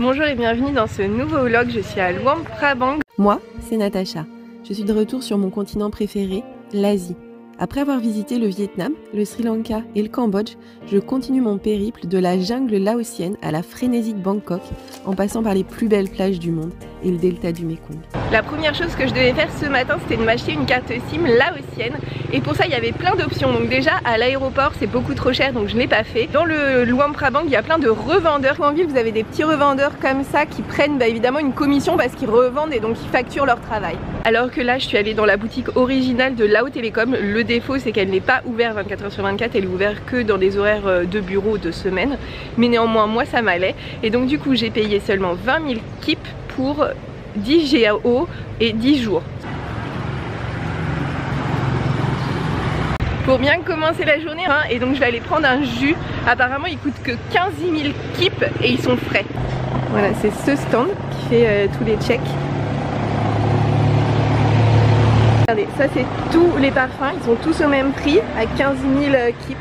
Bonjour et bienvenue dans ce nouveau vlog, je suis à Luang Prabang. Moi, c'est Natacha. Je suis de retour sur mon continent préféré, l'Asie. Après avoir visité le Vietnam, le Sri Lanka et le Cambodge, je continue mon périple de la jungle laotienne à la frénésie de Bangkok, en passant par les plus belles plages du monde et le delta du Mekong. La première chose que je devais faire ce matin, c'était de m'acheter une carte SIM laotienne. Et pour ça, il y avait plein d'options. Donc déjà, à l'aéroport, c'est beaucoup trop cher, donc je ne l'ai pas fait. Dans le Luang Prabang, il y a plein de revendeurs. En ville, vous avez des petits revendeurs comme ça qui prennent évidemment une commission parce qu'ils revendent et donc ils facturent leur travail. Alors que là, je suis allée dans la boutique originale de Lao Telecom. Le défaut, c'est qu'elle n'est pas ouverte 24 h sur 24, elle est ouverte que dans des horaires de bureau de semaine. Mais néanmoins, moi, ça m'allait. Et donc du coup, j'ai payé seulement 20 000 kip pour 10 GAO et 10 jours. Pour bien commencer la journée, hein, et donc je vais aller prendre un jus. Apparemment il coûte que 15 000 kip et ils sont frais. Voilà, c'est ce stand qui fait tous les checks. Regardez, ça c'est tous les parfums, ils sont tous au même prix à 15 000 kip.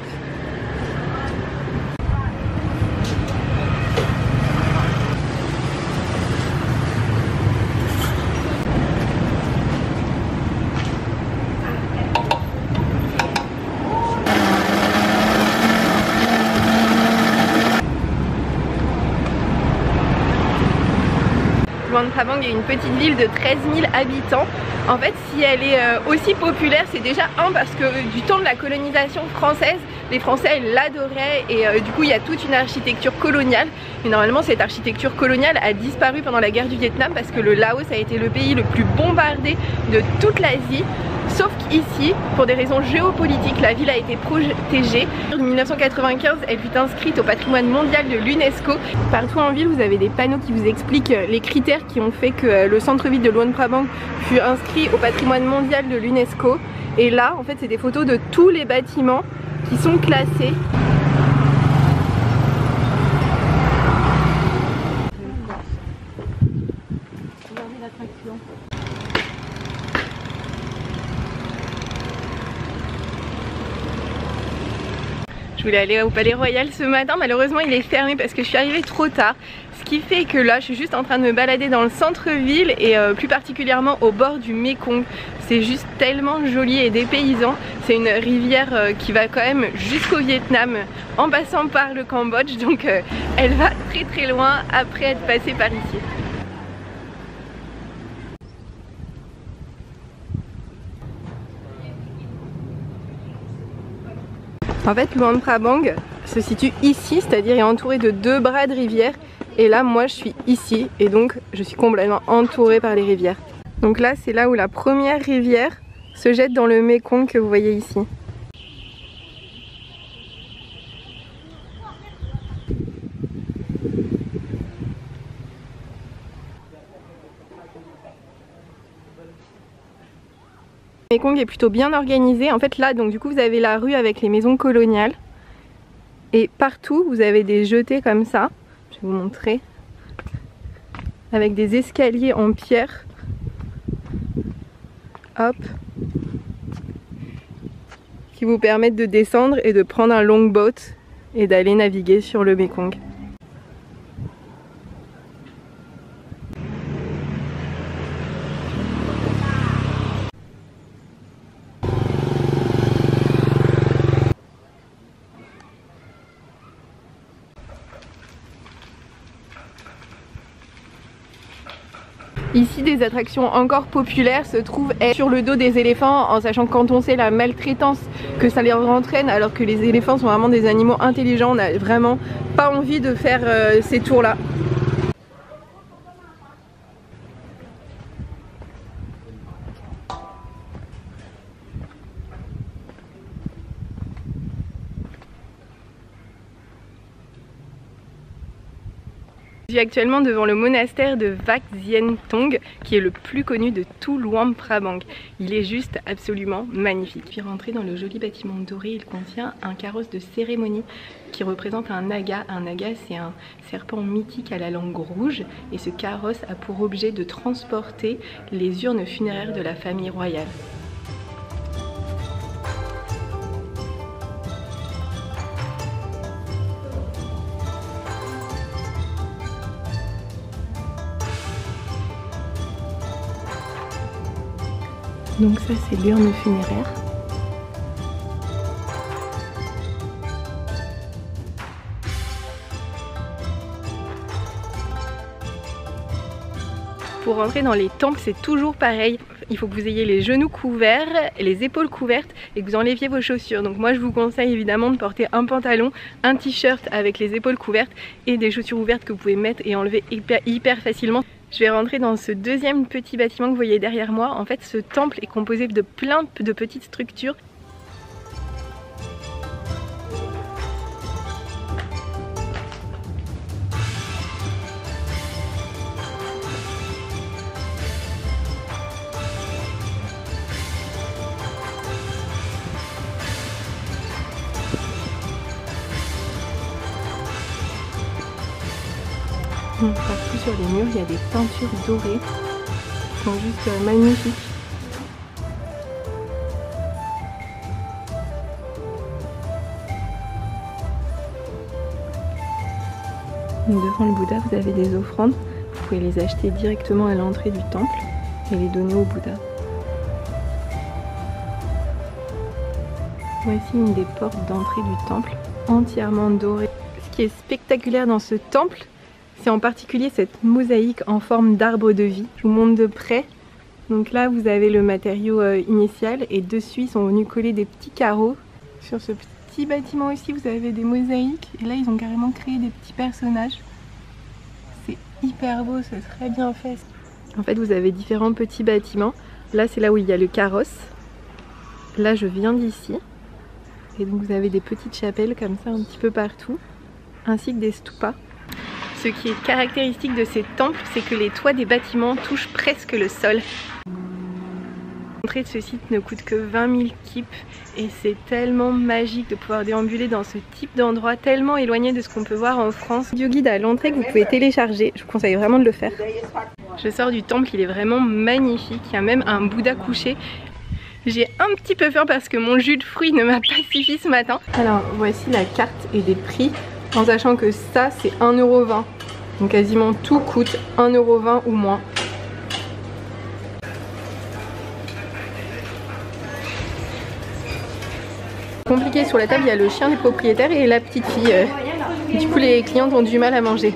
Luang Prabang est une petite ville de 13 000 habitants. En fait, si elle est aussi populaire, c'est déjà parce que du temps de la colonisation française, les Français l'adoraient et du coup il y a toute une architecture coloniale. Mais normalement cette architecture coloniale a disparu pendant la guerre du Vietnam parce que le Laos a été le pays le plus bombardé de toute l'Asie. Sauf qu'ici, pour des raisons géopolitiques, la ville a été protégée. En 1995, elle fut inscrite au patrimoine mondial de l'UNESCO. Partout en ville, vous avez des panneaux qui vous expliquent les critères qui ont fait que le centre-ville de Luang Prabang fut inscrit au patrimoine mondial de l'UNESCO. Et là, en fait, c'est des photos de tous les bâtiments qui sont classés. Je voulais aller au Palais Royal ce matin, malheureusement il est fermé parce que je suis arrivée trop tard. Ce qui fait que là je suis juste en train de me balader dans le centre-ville et plus particulièrement au bord du Mekong. C'est juste tellement joli et dépaysant. C'est une rivière qui va quand même jusqu'au Vietnam en passant par le Cambodge. Donc elle va très très loin après être passée par ici. En fait, Luang Prabang se situe ici, c'est-à-dire est entouré de deux bras de rivière. Et là, moi, je suis ici et donc je suis complètement entourée par les rivières. Donc là, c'est là où la première rivière se jette dans le Mekong que vous voyez ici. Le Mekong est plutôt bien organisé. En fait là donc du coup vous avez la rue avec les maisons coloniales et partout vous avez des jetés comme ça, je vais vous montrer, avec des escaliers en pierre, hop, qui vous permettent de descendre et de prendre un longboat et d'aller naviguer sur le Mekong. Ici, des attractions encore populaires se trouvent sur le dos des éléphants, en sachant que quand on sait la maltraitance que ça leur entraîne, alors que les éléphants sont vraiment des animaux intelligents, on n'a vraiment pas envie de faire ces tours-là. Je suis actuellement devant le monastère de Wat Sian Tong qui est le plus connu de tout Luang Prabang. Il est juste absolument magnifique. Puis rentrer dans le joli bâtiment doré, il contient un carrosse de cérémonie qui représente un naga. Un naga, c'est un serpent mythique à la langue rouge et ce carrosse a pour objet de transporter les urnes funéraires de la famille royale. Donc ça c'est l'urne funéraire. Pour rentrer dans les temples, c'est toujours pareil. Il faut que vous ayez les genoux couverts, les épaules couvertes et que vous enleviez vos chaussures. Donc moi je vous conseille évidemment de porter un pantalon, un t-shirt avec les épaules couvertes et des chaussures ouvertes que vous pouvez mettre et enlever hyper facilement. Je vais rentrer dans ce deuxième petit bâtiment que vous voyez derrière moi. En fait, ce temple est composé de plein de petites structures. Partout sur les murs, il y a des peintures dorées qui sont juste magnifiques. Devant le Bouddha, vous avez des offrandes. Vous pouvez les acheter directement à l'entrée du temple et les donner au Bouddha. Voici une des portes d'entrée du temple, entièrement dorée. Ce qui est spectaculaire dans ce temple, c'est en particulier cette mosaïque en forme d'arbre de vie. Je vous montre de près. Donc là vous avez le matériau initial et dessus ils sont venus coller des petits carreaux. Sur ce petit bâtiment aussi vous avez des mosaïques et là ils ont carrément créé des petits personnages. C'est hyper beau, c'est très bien fait. En fait vous avez différents petits bâtiments. Là c'est là où il y a le carrosse. Là je viens d'ici. Et donc vous avez des petites chapelles comme ça un petit peu partout. Ainsi que des stupas. Ce qui est caractéristique de ces temples, c'est que les toits des bâtiments touchent presque le sol. L'entrée de ce site ne coûte que 20 000 kips et c'est tellement magique de pouvoir déambuler dans ce type d'endroit tellement éloigné de ce qu'on peut voir en France. Audio guide à l'entrée que vous pouvez télécharger, je vous conseille vraiment de le faire. Je sors du temple, il est vraiment magnifique, il y a même un Bouddha couché. J'ai un petit peu peur parce que mon jus de fruits ne m'a pas suffi ce matin. Alors voici la carte et des prix. En sachant que ça c'est 1,20 €. Donc quasiment tout coûte 1,20 € ou moins. Compliqué, sur la table il y a le chien du propriétaire et la petite fille. Du coup les clientes ont du mal à manger.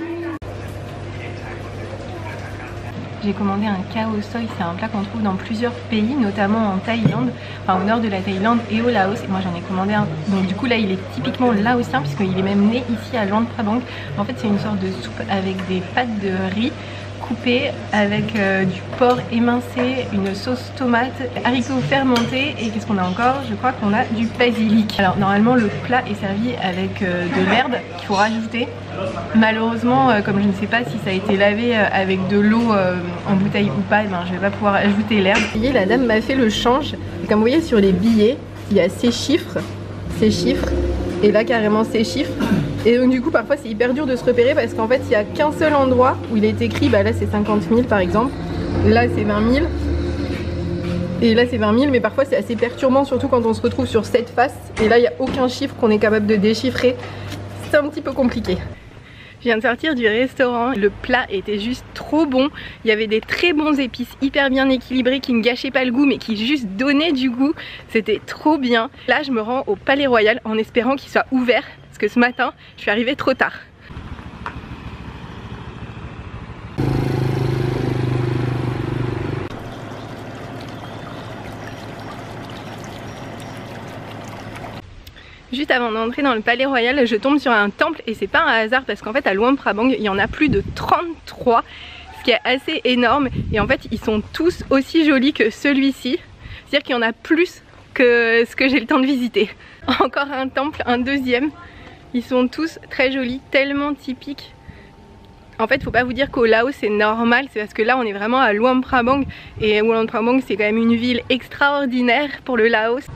J'ai commandé un khao soi, c'est un plat qu'on trouve dans plusieurs pays, notamment en Thaïlande, enfin au nord de la Thaïlande et au Laos. Et moi j'en ai commandé un, donc du coup là il est typiquement laotien puisqu'il est même né ici à Luang Prabang. En fait c'est une sorte de soupe avec des pâtes de riz coupées avec du porc émincé, une sauce tomate, haricots fermentés et qu'est-ce qu'on a encore? Je crois qu'on a du basilic. Alors normalement le plat est servi avec de l'herbe qu'il faut rajouter. Malheureusement, comme je ne sais pas si ça a été lavé avec de l'eau en bouteille ou pas, je ne vais pas pouvoir ajouter l'herbe. La dame m'a fait le change. Et comme vous voyez sur les billets, il y a ces chiffres, et là carrément ces chiffres. Et donc du coup parfois c'est hyper dur de se repérer parce qu'en fait il n'y a qu'un seul endroit où il est écrit, là c'est 50 000 par exemple, là c'est 20 000. Et là c'est 20 000, mais parfois c'est assez perturbant, surtout quand on se retrouve sur cette face. Et là il n'y a aucun chiffre qu'on est capable de déchiffrer. C'est un petit peu compliqué. Je viens de sortir du restaurant, le plat était juste trop bon. Il y avait des très bons épices hyper bien équilibrés qui ne gâchaient pas le goût mais qui juste donnaient du goût. C'était trop bien. Là je me rends au Palais Royal en espérant qu'il soit ouvert parce que ce matin je suis arrivée trop tard. Juste avant d'entrer dans le Palais Royal, je tombe sur un temple et c'est pas un hasard parce qu'en fait à Luang Prabang il y en a plus de 33, ce qui est assez énorme et en fait ils sont tous aussi jolis que celui-ci, c'est-à-dire qu'il y en a plus que ce que j'ai le temps de visiter. Encore un temple, un deuxième, ils sont tous très jolis, tellement typiques. En fait faut pas vous dire qu'au Laos c'est normal, c'est parce que là on est vraiment à Luang Prabang et Luang Prabang c'est quand même une ville extraordinaire pour le Laos.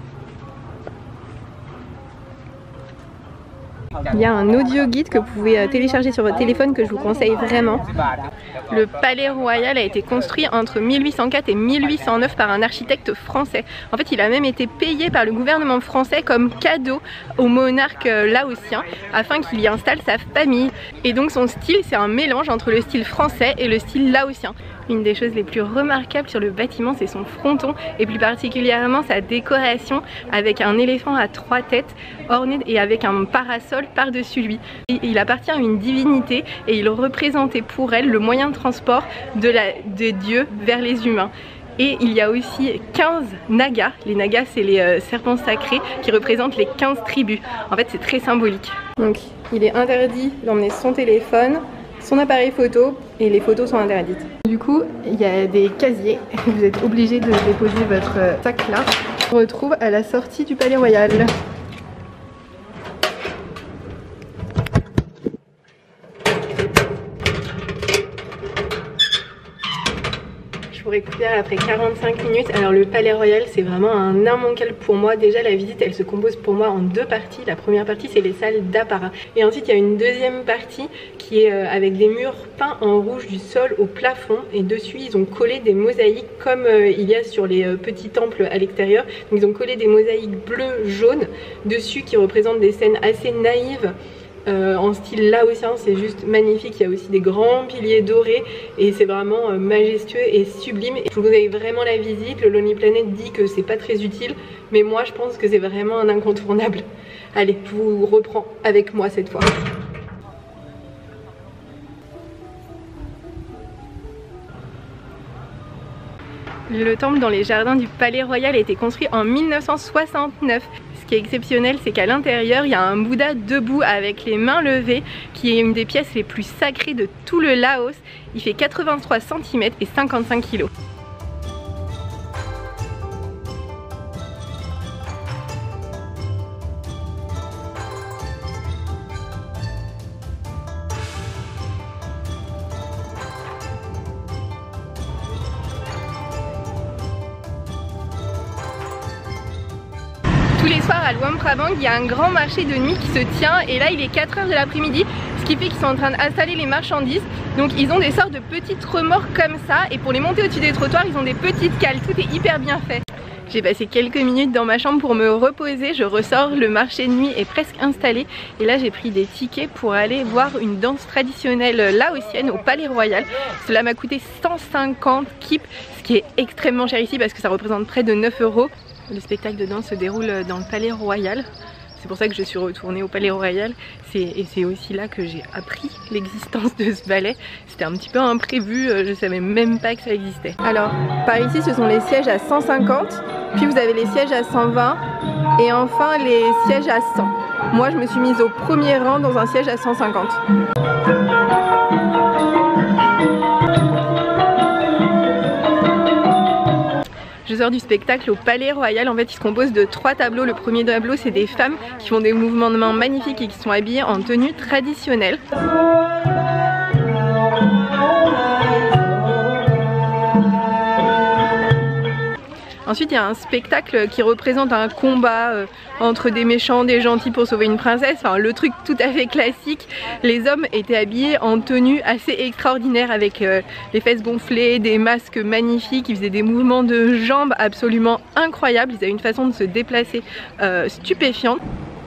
Il y a un audio guide que vous pouvez télécharger sur votre téléphone que je vous conseille vraiment. Le Palais Royal a été construit entre 1804 et 1809 par un architecte français. En fait il a même été payé par le gouvernement français comme cadeau au monarque laotien afin qu'il y installe sa famille. Et donc son style c'est un mélange entre le style français et le style laotien. Une des choses les plus remarquables sur le bâtiment, c'est son fronton et plus particulièrement sa décoration avec un éléphant à 3 têtes orné et avec un parasol par-dessus lui. Il appartient à une divinité et il représentait pour elle le moyen de transport de Dieu vers les humains. Et il y a aussi 15 nagas. Les nagas, c'est les serpents sacrés qui représentent les 15 tribus. En fait, c'est très symbolique. Donc, il est interdit d'emmener son téléphone, son appareil photo, et les photos sont interdites. Du coup, il y a des casiers. Vous êtes obligé de déposer votre sac là. On se retrouve à la sortie du Palais Royal. Pour récupérer après 45 minutes. Alors le Palais Royal, c'est vraiment un immanquable pour moi. Déjà la visite, elle se compose pour moi en 2 parties. La première partie, c'est les salles d'apparat. Et ensuite il y a une deuxième partie qui est avec des murs peints en rouge du sol au plafond. Et dessus ils ont collé des mosaïques comme il y a sur les petits temples à l'extérieur. Donc ils ont collé des mosaïques bleues, jaunes dessus qui représentent des scènes assez naïves. En style laotien, c'est juste magnifique. Il y a aussi des grands piliers dorés et c'est vraiment majestueux et sublime. Et je vous conseille vraiment la visite. Le Lonely Planet dit que c'est pas très utile, mais moi je pense que c'est vraiment un incontournable. Allez, je vous reprends avec moi cette fois. Le temple dans les jardins du Palais Royal a été construit en 1969. Ce qui est exceptionnel, c'est qu'à l'intérieur, il y a un Bouddha debout avec les mains levées, qui est une des pièces les plus sacrées de tout le Laos. Il fait 83 cm et 55 kg. Tous les soirs à Luang Prabang, il y a un grand marché de nuit qui se tient et là il est 4 h de l'après-midi, ce qui fait qu'ils sont en train d'installer les marchandises. Donc ils ont des sortes de petites remorques comme ça et pour les monter au-dessus des trottoirs, ils ont des petites cales. Tout est hyper bien fait. J'ai passé quelques minutes dans ma chambre pour me reposer, je ressors, le marché de nuit est presque installé et là j'ai pris des tickets pour aller voir une danse traditionnelle laotienne au Palais Royal. Cela m'a coûté 150 kips, ce qui est extrêmement cher ici parce que ça représente près de 9 €. Le spectacle de danse se déroule dans le Palais Royal. C'est pour ça que je suis retournée au Palais Royal. Et c'est aussi là que j'ai appris l'existence de ce ballet. C'était un petit peu imprévu, je savais même pas que ça existait. Alors, par ici, ce sont les sièges à 150. Puis vous avez les sièges à 120. Et enfin, les sièges à 100. Moi, je me suis mise au premier rang dans un siège à 150. Je sors du spectacle au Palais Royal. En fait, il se compose de 3 tableaux. Le premier tableau, c'est des femmes qui font des mouvements de main magnifiques et qui sont habillées en tenue traditionnelle. Ensuite, il y a un spectacle qui représente un combat entre des méchants, des gentils pour sauver une princesse. Enfin, le truc tout à fait classique. Les hommes étaient habillés en tenue assez extraordinaire avec les fesses gonflées, des masques magnifiques. Ils faisaient des mouvements de jambes absolument incroyables. Ils avaient une façon de se déplacer stupéfiante.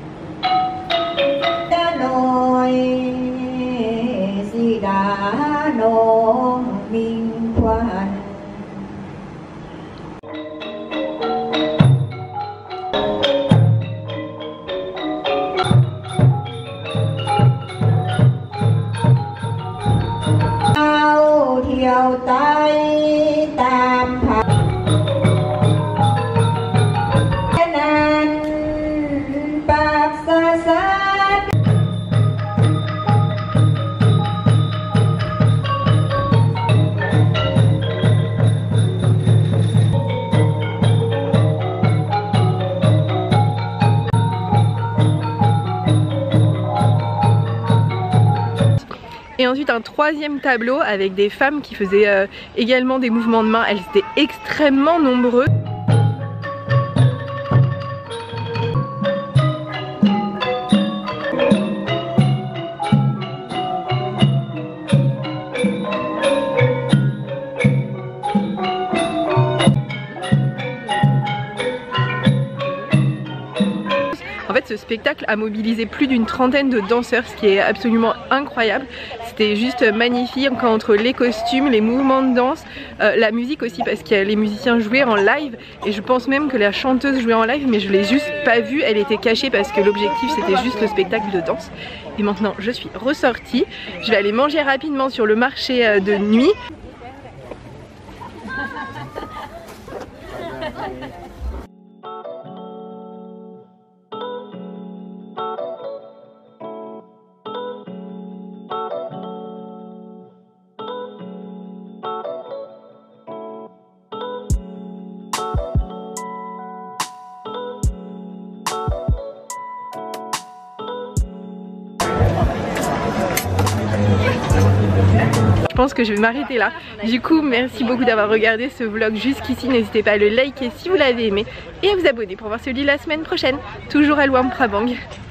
Et ensuite un troisième tableau avec des femmes qui faisaient également des mouvements de main. Elles étaient extrêmement nombreuses. En fait, ce spectacle a mobilisé plus d'une trentaine de danseurs, ce qui est absolument incroyable. C'était juste magnifique entre les costumes, les mouvements de danse, la musique aussi parce que les musiciens jouaient en live et je pense même que la chanteuse jouait en live mais je l'ai juste pas vue, elle était cachée parce que l'objectif c'était juste le spectacle de danse. Et maintenant je suis ressortie, je vais aller manger rapidement sur le marché de nuit. Je pense que je vais m'arrêter là. Du coup, merci beaucoup d'avoir regardé ce vlog jusqu'ici. N'hésitez pas à le liker si vous l'avez aimé et à vous abonner pour voir celui de la semaine prochaine. Toujours à Luang Prabang.